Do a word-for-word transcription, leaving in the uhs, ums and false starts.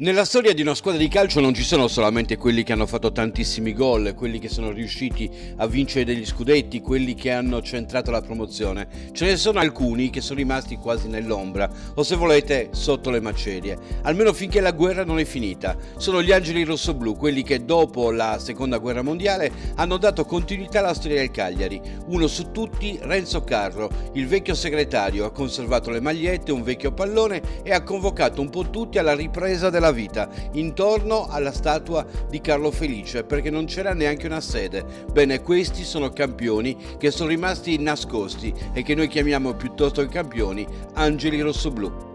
Nella storia di una squadra di calcio non ci sono solamente quelli che hanno fatto tantissimi gol, quelli che sono riusciti a vincere degli scudetti, quelli che hanno centrato la promozione. Ce ne sono alcuni che sono rimasti quasi nell'ombra, o se volete sotto le macerie, almeno finché la guerra non è finita. Sono gli angeli rossoblù, quelli che dopo la seconda guerra mondiale hanno dato continuità alla storia del Cagliari. Uno su tutti, Renzo Carro, il vecchio segretario, ha conservato le magliette, un vecchio pallone e ha convocato un po' tutti alla ripresa della vita intorno alla statua di Carlo Felice, perché non c'era neanche una sede. Bene, questi sono campioni che sono rimasti nascosti e che noi chiamiamo piuttosto che campioni angeli rossoblù.